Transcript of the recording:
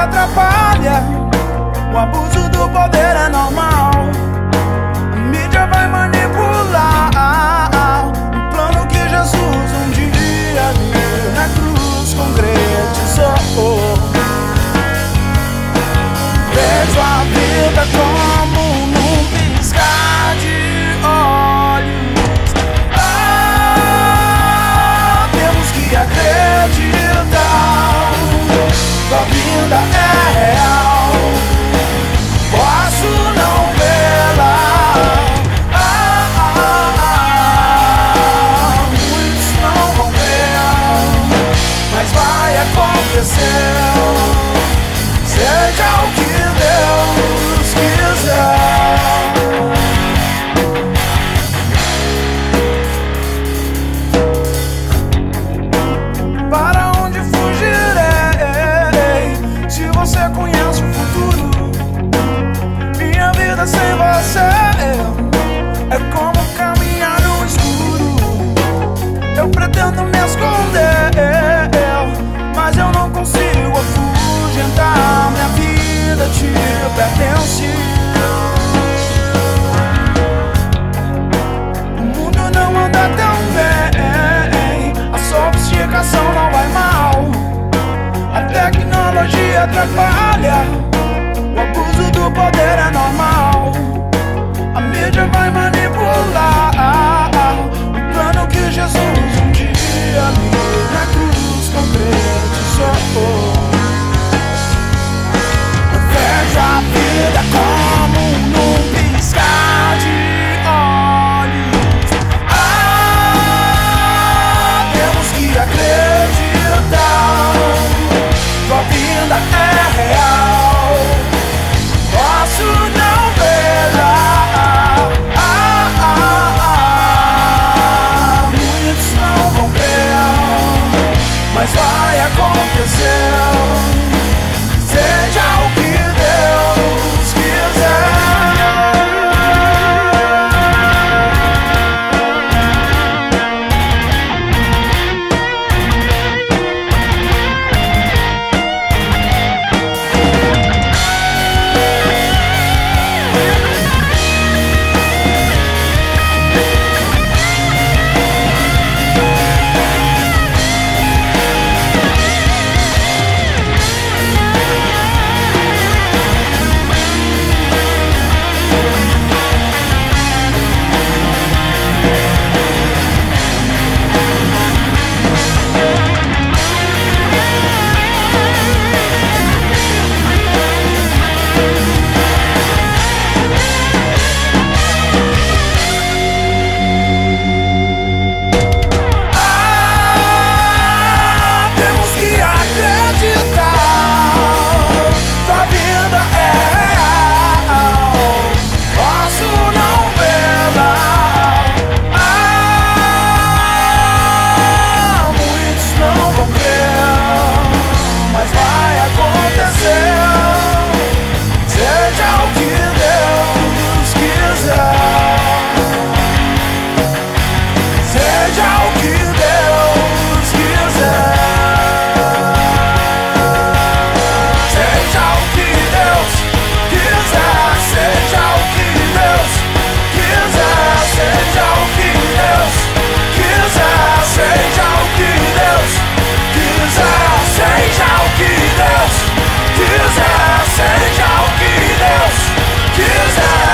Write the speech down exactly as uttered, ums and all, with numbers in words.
atrapalha. O abuso do poder é normal. A mídia vai manipular o plano que Jesus um dia viu na cruz, concretizou. Vejo a vida como num piscar de olhos. Ah, temos que acreditar. Sua vida é real. Posso não vê-la. Ah, ah, ah, muitos não vão ver, mas vai acontecer. Seja o que Deus quiser. Para onde fugirei se você conhece o futuro? Minha vida sem você é como caminhar no escuro. Eu pretendo me esconder, mas eu não consigo afugentar. Minha vida te pertence. O mundo não anda tão bem, a sofisticação não vai mal. A tecnologia atrapalha. O abuso do poder é normal. A mídia vai manipular o plano que Jesus um dia viu na cruz, concretizou. Eu vejo a vida como num piscar de olhos. Ah, temos que acreditar. Sua vida é real. Posso não vê-la. Ah, ah, ah, muitos não vão ver, mas vai acontecer. Seja o que Deus quiser. Seja o que Deus quiser.